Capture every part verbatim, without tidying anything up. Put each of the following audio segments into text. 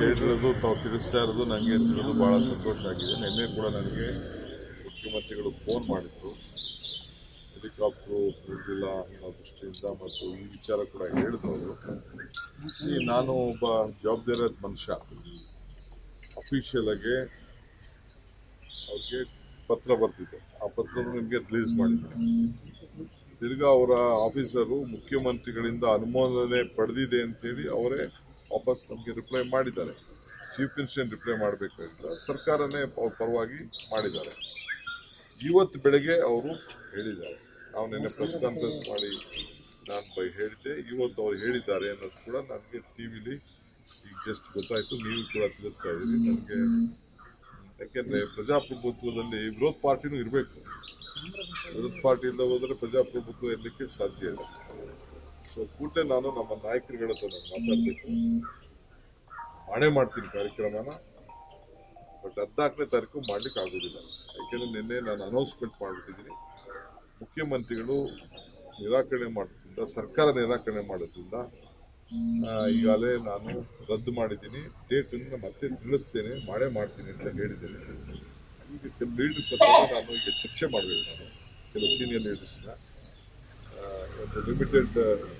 ಹೇಳಿರೋದು ತಾವು ತಿಳಿಸ್ತಾ ಇರೋದು ನನಗೆ ತಿಳಿದು ಭಾಳ ಸಂತೋಷ ಆಗಿದೆ. ನಿನ್ನೆ ಕೂಡ ನನಗೆ ಮುಖ್ಯಮಂತ್ರಿಗಳು ಫೋನ್ ಮಾಡಿದ್ರು, ಹೆಲಿಕಾಪ್ಟರು ಬಿಡಲಿಲ್ಲ ಅನ್ನೋ ದೃಷ್ಟಿಯಿಂದ ಮತ್ತು ಈ ವಿಚಾರ ಕೂಡ ಹೇಳಿದವರು. ಸಿ ನಾನು ಒಬ್ಬ ಜವಾಬ್ದಾರಿ ಮನುಷ್ಯ, ಅಫಿಷಿಯಲ್ ಆಗಿ ಅವ್ರಿಗೆ ಪತ್ರ ಬರ್ತಿದ್ದೆ, ಆ ಪತ್ರ ನಿಮಗೆ ರಿಲೀಸ್ ಮಾಡಿದ್ದೆ. ತಿರ್ಗಾ ಅವರ ಆಫೀಸರು ಮುಖ್ಯಮಂತ್ರಿಗಳಿಂದ ಅನುಮೋದನೆ ಪಡೆದಿದೆ ಅಂತೇಳಿ ಅವರೇ ವಾಪಸ್ ನಮಗೆ ರಿಪ್ಲೈ ಮಾಡಿದ್ದಾರೆ. ಚೀಫ್ ಮಿನಿಸ್ಟರ್ ರಿಪ್ಲೈ ಮಾಡಬೇಕಾಗಿಲ್ಲ, ಸರ್ಕಾರನೇ ಪರವಾಗಿ ಮಾಡಿದ್ದಾರೆ. ಇವತ್ತು ಬೆಳಗ್ಗೆ ಅವರು ಹೇಳಿದ್ದಾರೆ, ನಾವು ನಿನ್ನೆ ಪ್ರೆಸ್ ಕಾನ್ಫರೆನ್ಸ್ ಮಾಡಿ ನಾನು ಬೈ ಹೇಳಿದ್ದೆ, ಇವತ್ತು ಅವರು ಹೇಳಿದ್ದಾರೆ ಅನ್ನೋದು ಕೂಡ ನನಗೆ ಟಿ ವಿಲಿ ಈಗ ಜಸ್ಟ್ ಗೊತ್ತಾಯಿತು, ನೀವು ಕೂಡ ತಿಳಿಸ್ತಾ ಇದ್ದೀರಿ ನನಗೆ. ಯಾಕೆಂದರೆ ಪ್ರಜಾಪ್ರಭುತ್ವದಲ್ಲಿ ವಿರೋಧ ಪಾರ್ಟಿನೂ ಇರಬೇಕು, ವಿರೋಧ ಪಾರ್ಟಿಯಿಂದ ಹೋದರೆ ಪ್ರಜಾಪ್ರಭುತ್ವ ಇರಲಿಕ್ಕೆ ಸಾಧ್ಯ ಇಲ್ಲ. ಸೊ ಕೂಡಲೇ ನಾನು ನಮ್ಮ ನಾಯಕರುಗಳ ಹತ್ರ ನಾನು ಮಾತಾಡಬೇಕು, ಮಾಡೇ ಮಾಡ್ತೀನಿ ಕಾರ್ಯಕ್ರಮನ, ಬಟ್ ಹದಿನಾಲ್ಕನೇ ತಾರೀಕು ಮಾಡ್ಲಿಕ್ಕೆ ಆಗೋದಿಲ್ಲ. ಯಾಕೆಂದರೆ ನಿನ್ನೆ ನಾನು ಅನೌನ್ಸ್ಮೆಂಟ್ ಮಾಡಿಬಿಟ್ಟಿದ್ದೀನಿ. ಮುಖ್ಯಮಂತ್ರಿಗಳು ನಿರಾಕರಣೆ ಮಾಡೋದ್ರಿಂದ, ಸರ್ಕಾರ ನಿರಾಕರಣೆ ಮಾಡೋದ್ರಿಂದ ಈಗಾಗಲೇ ನಾನು ರದ್ದು ಮಾಡಿದ್ದೀನಿ. ಡೇಟನ್ನು ಮತ್ತೆ ತಿಳಿಸ್ತೇನೆ, ಮಾಡೇ ಮಾಡ್ತೀನಿ ಅಂತ ಹೇಳಿದ್ದೇನೆ. ಈಗ ಕೆಲವು ಲೀಡರ್ಸ್ ಹತ್ರ ನಾನು ಈಗ ಚರ್ಚೆ ಮಾಡಬೇಕು. ನಾನು ಕೆಲವು ಸೀನಿಯರ್ ಲೀಡರ್ಸ್ನ ಒಂದು ಲಿಮಿಟೆಡ್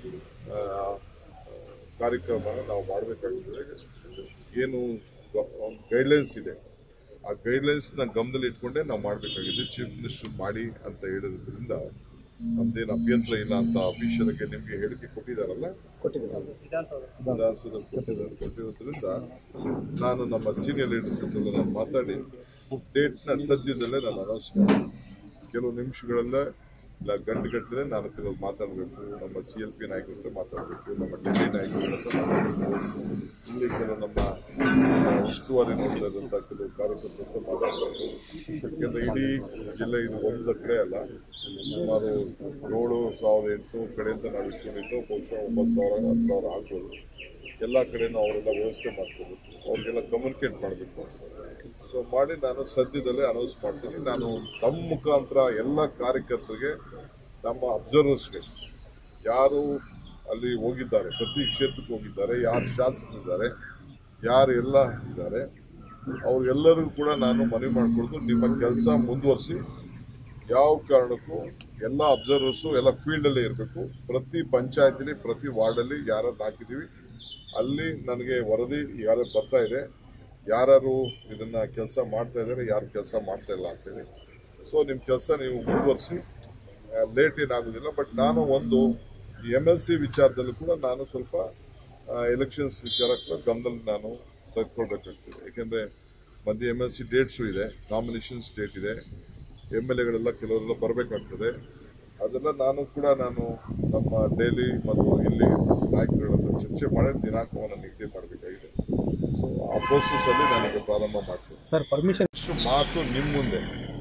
ಕಾರ್ಯಕ್ರಮನ ನಾವು ಮಾಡಬೇಕಾಗ್ತದೆ. ಏನು ಒಂದು ಗೈಡ್ಲೈನ್ಸ್ ಇದೆ, ಆ ಗೈಡ್ಲೈನ್ಸ್ನ ಗಮನದಲ್ಲಿ ಇಟ್ಕೊಂಡೇ ನಾವು ಮಾಡಬೇಕಾಗಿದೆ. ಚೀಫ್ ಮಿನಿಸ್ಟರ್ ಮಾಡಿ ಅಂತ ಹೇಳಿರೋದ್ರಿಂದ ನಮ್ದೇನು ಅಭ್ಯಂತರ ಇಲ್ಲ ಅಂತ ಅಫಿಷಿಯಲ್ ಆಗಿ ನಿಮಗೆ ಹೇಳಿಕೆ ಕೊಟ್ಟಿದ್ದಾರಲ್ಲ, ವಿಧಾನಸೌಧದಲ್ಲಿ ಕೊಟ್ಟಿದ್ದಾರೆ. ಕೊಟ್ಟಿರೋದ್ರಿಂದ ನಾನು ನಮ್ಮ ಸೀನಿಯರ್ ಲೀಡರ್ಸ್ ಹತ್ರ ನಾನು ಮಾತಾಡಿ ಡೇಟ್ನ ಸದ್ಯದಲ್ಲೇ ನಾನು ಅನೌನ್ಸ್ ಮಾಡಿ, ಕೆಲವು ನಿಮಿಷಗಳಲ್ಲೇ ಇಲ್ಲ ಗಂಟೆಗಟ್ಟಲೆ ನಾನು ಕೆಲವು ಮಾತಾಡಬೇಕು. ನಮ್ಮ ಸಿ ಎಲ್ ಪಿ ನಾಯಕರ ಹತ್ರ ಮಾತಾಡಬೇಕು, ನಮ್ಮ ಡೆಲ್ಲಿ ನಾಯಕರ ಹತ್ರ ಮಾತಾಡಬೇಕು, ಇಲ್ಲಿ ಕೆಲವು ನಮ್ಮ ಉಸ್ತುವಾರಿ ನೋಡ್ತಾ ಇದ್ದಂಥ ಕೆಲವು ಕಾರ್ಯಕರ್ತರ ಹತ್ರ ಮಾತಾಡಬೇಕು. ಯಾಕೆಂದರೆ ಇಡೀ ಜಿಲ್ಲೆ ಇದು ಒಂದು ಕಡೆ ಅಲ್ಲ, ಸುಮಾರು ಏಳು ಸಾವಿರದ ಎಂಟುನೂರು ಕಡೆಯಿಂದ ನಾವು ಇಟ್ಕೊಂಡಿದ್ದು ಬಹುಶಃ ಒಂಬತ್ತು ಸಾವಿರ ಹತ್ತು ಸಾವಿರ ಆಗ್ಬೋದು. ಎಲ್ಲ ಕಡೆನೂ ಅವರೆಲ್ಲ ವ್ಯವಸ್ಥೆ ಮಾಡ್ಕೋಬೇಕು, ಅವ್ರಿಗೆಲ್ಲ ಕಮ್ಯುನಿಕೇಟ್ ಮಾಡಬೇಕು. ಸೊ ಮಾಡಿ ನಾನು ಸದ್ಯದಲ್ಲೇ ಅನೌನ್ಸ್ ಮಾಡ್ತೀನಿ. ನಾನು ತಮ್ಮ ಮುಖಾಂತರ ಎಲ್ಲ ಕಾರ್ಯಕರ್ತರಿಗೆ, ನಮ್ಮ ಅಬ್ಸರ್ವರ್ಸ್ಗೆ, ಯಾರು ಅಲ್ಲಿ ಹೋಗಿದ್ದಾರೆ, ಪ್ರತಿ ಕ್ಷೇತ್ರಕ್ಕೆ ಹೋಗಿದ್ದಾರೆ, ಯಾರು ಶಾಸಕರಿದ್ದಾರೆ, ಯಾರು ಎಲ್ಲ ಇದ್ದಾರೆ, ಅವ್ರಿಗೆಲ್ಲರಿಗೂ ಕೂಡ ನಾನು ಮನವಿ ಮಾಡಿಕೊಡ್ದು, ನಿಮ್ಮ ಕೆಲಸ ಮುಂದುವರಿಸಿ. ಯಾವ ಕಾರಣಕ್ಕೂ ಎಲ್ಲ ಅಬ್ಸರ್ವರ್ಸು ಎಲ್ಲ ಫೀಲ್ಡಲ್ಲೇ ಇರಬೇಕು. ಪ್ರತಿ ಪಂಚಾಯತಿಲಿ, ಪ್ರತಿ ವಾರ್ಡಲ್ಲಿ ಯಾರನ್ನು ಹಾಕಿದ್ದೀವಿ ಅಲ್ಲಿ ನನಗೆ ವರದಿ ಈಗಾಗಲೇ ಬರ್ತಾ ಇದೆ, ಯಾರು ಇದನ್ನು ಕೆಲಸ ಮಾಡ್ತಾ ಇದ್ದಾರೆ, ಯಾರು ಕೆಲಸ ಮಾಡ್ತಾ ಇಲ್ಲ ಅಂತೇಳಿ. ಸೊ ನಿಮ್ಮ ಕೆಲಸ ನೀವು ಮುಂದುವರಿಸಿ, ಲೇಟ್ ಏನಾಗೋದಿಲ್ಲ. ಬಟ್ ನಾನು ಒಂದು ಎಮ್ ಎಲ್ ಸಿ ವಿಚಾರದಲ್ಲೂ ಕೂಡ ನಾನು ಸ್ವಲ್ಪ ಎಲೆಕ್ಷನ್ಸ್ ವಿಚಾರ ಕೂಡ ಗಮನದಲ್ಲಿ ನಾನು ತೆಗೆದುಕೊಳ್ಬೇಕಾಗ್ತದೆ. ಏಕೆಂದರೆ ಮಧ್ಯೆ ಎಮ್ ಎಲ್ ಸಿ ಡೇಟ್ಸು ಇದೆ, ನಾಮಿನೇಷನ್ಸ್ ಡೇಟ್ ಇದೆ, ಎಮ್ ಎಲ್ ಎಗಳೆಲ್ಲ ಕೆಲವರೆಲ್ಲ ಬರಬೇಕಾಗ್ತದೆ. ಅದೆಲ್ಲ ನಾನು ಕೂಡ ನಾನು ನಮ್ಮ ಡೈಲಿ ಮತ್ತು ಇಲ್ಲಿ ನಾಯಕರುಗಳ ಹತ್ರ ಚರ್ಚೆ ಮಾಡಿ ದಿನಾಂಕವನ್ನು ನಿಗದಿ ಮಾಡಬೇಕಾಗಿದೆ. ಸೊ ಆ ಪ್ರೋಸೆಸ್ ಅಲ್ಲಿ ನನಗೆ ಪ್ರಾರಂಭ ಮಾಡ್ತೀನಿ. ಸರ್ ಪರ್ಮಿಷನ್ ಮಾತು ನಿಮ್ಮ ಮುಂದೆ,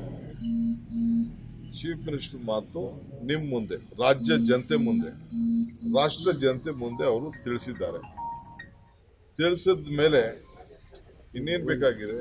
ಚೀಫ್ ಮಿನಿಸ್ಟರ್ ಮಾತು ನಿಮ್ಮ ಮುಂದೆ, ರಾಜ್ಯ ಜನತೆ ಮುಂದೆ, ರಾಷ್ಟ್ರ ಜನತೆ ಮುಂದೆ ಅವರು ತಿಳಿಸಿದ್ದಾರೆ. ತಿಳಿಸಿದ ಮೇಲೆ ಇನ್ನೇನು ಬೇಕಾಗಿದೆ,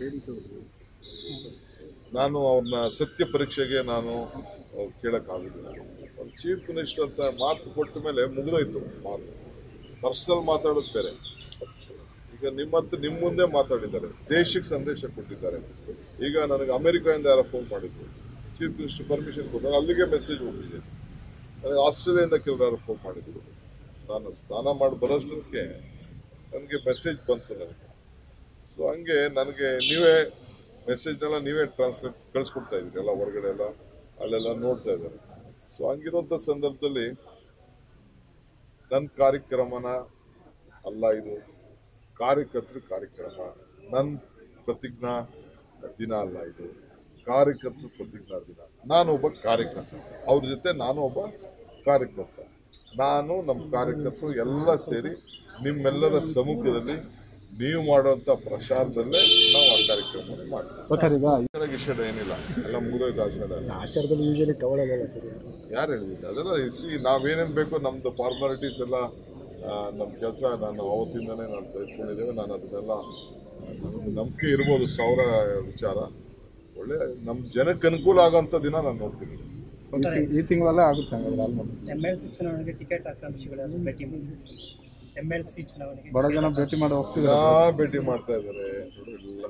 ನಾನು ಅವ್ರನ್ನ ಸತ್ಯ ಪರೀಕ್ಷೆಗೆ ನಾನು ಕೇಳಕ್ಕಾಗುದಿಲ್ಲ. ಚೀಫ್ ಮಿನಿಸ್ಟರ್ ಅಂತ ಮಾತು ಕೊಟ್ಟ ಮೇಲೆ ಮುಗಿದೋಯ್ತು ಮಾತು. ಪರ್ಸನಲ್ ಮಾತಾಡೋದು ಬೇರೆ. ಈಗ ನಿಮ್ಮ ಹತ್ರ ನಿಮ್ಮ ಮುಂದೆ ಮಾತಾಡಿದ್ದಾರೆ, ದೇಶಕ್ಕೆ ಸಂದೇಶ ಕೊಟ್ಟಿದ್ದಾರೆ. ಈಗ ನನಗೆ ಅಮೆರಿಕಾದಿಂದ ಯಾರೋ ಫೋನ್ ಮಾಡಿದ್ರು, ಚೀಫ್ ಮಿನಿಸ್ಟರ್ ಪರ್ಮಿಷನ್ ಕೊಟ್ಟರೆ ಅಲ್ಲಿಗೆ ಮೆಸೇಜ್ ಹೋಗಿದೆ. ನನಗೆ ಆಸ್ಟ್ರೇಲಿಯಾದಿಂದ ಕೆಲವರು ಯಾರು ಫೋನ್ ಮಾಡಿದ್ರು, ನಾನು ಸ್ನಾನ ಮಾಡಿ ಬರೋಷ್ಟಕ್ಕೆ ನನಗೆ ಮೆಸೇಜ್ ಬಂತು ನನಗೆ. ಸೊ ಹಂಗೆ ನನಗೆ ನೀವೇ ಮೆಸೇಜ್ನೆಲ್ಲ ನೀವೇ ಟ್ರಾನ್ಸ್ಲೇಟ್ ಕಳಿಸ್ಕೊಡ್ತಾ ಇದ್ದೀರಿ, ಎಲ್ಲ ಹೊರಗಡೆ ಎಲ್ಲ ಅಲ್ಲೆಲ್ಲ ನೋಡ್ತಾ ಇದ್ದಾರೆ. ಸೊ ಹಂಗಿರುವಂಥ ಸಂದರ್ಭದಲ್ಲಿ ನನ್ನ ಕಾರ್ಯಕ್ರಮನ ಅಲ್ಲ ಇದು, ಕಾರ್ಯಕರ್ತರ ಕಾರ್ಯಕ್ರಮ. ನನ್ನ ಪ್ರತಿಜ್ಞಾ ದಿನ ಅಲ್ಲ ಇದು, ಕಾರ್ಯಕರ್ತರ ಪ್ರತಿಜ್ಞಾ ದಿನ. ನಾನು ಒಬ್ಬ ಕಾರ್ಯಕರ್ತ, ಅವ್ರ ಜೊತೆ ನಾನು ಒಬ್ಬ ಕಾರ್ಯಕರ್ತ. ನಾನು ನಮ್ಮ ಕಾರ್ಯಕರ್ತರು ಎಲ್ಲ ಸೇರಿ ನಿಮ್ಮೆಲ್ಲರ ಸಮ್ಮುಖದಲ್ಲಿ ನೀವು ಮಾಡುವಂತ ಪ್ರಚಾರದಲ್ಲೇ ನಾವು ಆ ಕಾರ್ಯಕ್ರಮವನ್ನು ಮಾಡ್ತೀವಿ. ವಿಷಯ ಏನಿಲ್ಲ, ಎಲ್ಲ ಮುಗಿದೋಯ್ತು. ಆಷಾಢ ಆಷಾಢದಲ್ಲಿ ಯೂಶಲಿ ತಗೊಳ್ಳೋದಲ್ಲ ಸರ್, ಯಾರು ಹೇಳಿದ್ರು ಅದೆಲ್ಲ. ಸಿ ನಾವೇನೇನು ಬೇಕೋ ನಮ್ದು ಫಾರ್ಮಾಲಿಟೀಸ್ ಎಲ್ಲ ನಮ್ಮ ಕೆಲಸ ನಾನು ಅವತ್ತಿಂದನೇ ನಾನು ತೆಗೆದುಕೊಂಡಿದ್ದೇವೆ. ನಾನು ಅದನ್ನೆಲ್ಲ ನಮಗೆ ನಂಬಿಕೆ ಇರ್ಬೋದು, ಸಾವಿರ ವಿಚಾರ ಒಳ್ಳೆ ನಮ್ಮ ಜನಕ್ಕೆ ಅನುಕೂಲ ಆಗೋಂಥ ದಿನ ನಾನು ನೋಡ್ತೀನಿ. ಈ ತಿಂಗಳಲ್ಲೇ ಆಗುತ್ತೆ. ಎಮ್ ಎಲ್ ಸಿ ಚುನಾವಣೆಗೆ ಟಿಕೆಟ್ ಆಕಾಂಕ್ಷಿಗಳನ್ನು ಭೇಟಿ ಮಾಡಿ ಎಂ ಎಲ್ ಸಿ ಚುನಾವಣೆಗೆ ಬಡ ಜನ ಭೇಟಿ ಮಾಡಿ ಹೋಗ್ತಿದ್ದಾರೆ. ನಾ ಭೇಟಿ ಮಾಡ್ತಾ ಇದ್ದಾರೆ ಇಲ್ಲ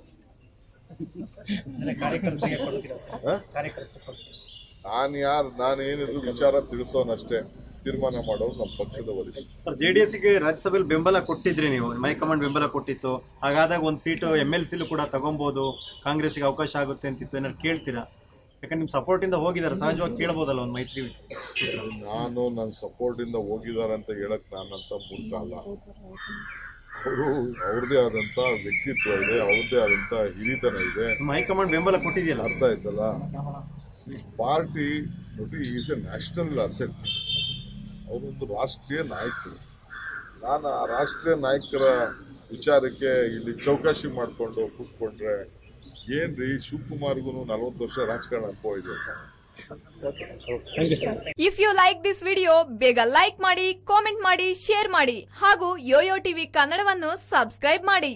ಅಂದ್ರೆ ಕಾರ್ಯಕರ್ತರಿಗೆ ಕೊಡ್ತೀರಾ ಸರ್? ಹ? ಕಾರ್ಯಕರ್ತರಿಗೆ ಕೊಡ್ತೀರಾ? ನಾನು ಯಾರು ನಾನು ಏನಿದ್ರು ವಿಚಾರ ತಿಳಿಸೋನಷ್ಟೇ, ತೀರ್ಮಾನ ಮಾಡೋರು ನಮ್ಮ ಪಕ್ಷದ ವರಿಷ್ಠ. ಜೆಡಿಎಸ್ಗೆ ರಾಜ್ಯಸಭೆಯಲ್ಲಿ ಬೆಂಬಲ ಕೊಟ್ಟಿದ್ರಿ ನೀವು, ಹೈಕಮಾಂಡ್ ಬೆಂಬಲ ಕೊಟ್ಟಿತ್ತು. ಹಾಗಾದಾಗ ಒಂದು ಸೀಟು ಎಂ ಎಲ್ ಸಿಲು ಕೂಡ ತಗೊಬಹುದು, ಕಾಂಗ್ರೆಸ್ಗೆ ಅವಕಾಶ ಆಗುತ್ತೆ ಅಂತಿತ್ತು. ಏನಾದ್ರು ಕೇಳ್ತೀರಾ? ಯಾಕಂದ್ರೆ ನಿಮ್ ಸಪೋರ್ಟ್ ಇಂದ ಹೋಗಿದ್ದಾರೆ, ಸಹಜವಾಗಿ ಕೇಳಬಹುದಲ್ಲ ಒಂದು ಮೈತ್ರಿ. ನಾನು ನನ್ನ ಸಪೋರ್ಟ್ ಇಂದ ಹೋಗಿದ್ದಾರೆ ಅಂತ ಹೇಳಕ್ ನಾನಂತ ಮೂರ್ಖ ಅಲ್ಲ. ಅವರು ಅವ್ರದೇ ಆದಂತ ವ್ಯಕ್ತಿತ್ವ ಇದೆ, ಅವ್ರದೇ ಆದಂತ ಹಿರಿತನ ಇದೆ. ನಿಮ್ಮ ಹೈಕಮಾಂಡ್ ಬೆಂಬಲ ಕೊಟ್ಟಿದೆಯಲ್ಲ, ಅರ್ಥ ಆಯ್ತಲ್ಲ. ಪಾರ್ಟಿ ನೋಡಿ ಈಸ್ ಎ ನ್ಯಾಷನಲ್ ಅಸೆಟ್. ಅವರೊಂದು ರಾಷ್ಟ್ರೀಯ ನಾಯಕರು. ನಾನು ಆ ರಾಷ್ಟ್ರೀಯ ನಾಯಕರ ವಿಚಾರಕ್ಕೆ ಇಲ್ಲಿ ಚೌಕಾಶಿ ಮಾಡಿಕೊಂಡು ಕೂತ್ಕೊಂಡ್ರೆ ಏನ್ರಿ, ಶಿವಕುಮಾರ್ಗೂ ನಲವತ್ತು ವರ್ಷ ರಾಜಕಾರಣ ಅನುಭವ ಇದೆ. Thank you sir. If you like this video ಬೇಗ ಲೈಕ್ ಮಾಡಿ, ಕಾಮೆಂಟ್ ಮಾಡಿ, ಶೇರ್ ಮಾಡಿ ಹಾಗೂ ಯೋಯೋ ಟಿವಿ ಕನ್ನಡವನ್ನು ಸಬ್ಸ್ಕ್ರೈಬ್ ಮಾಡಿ.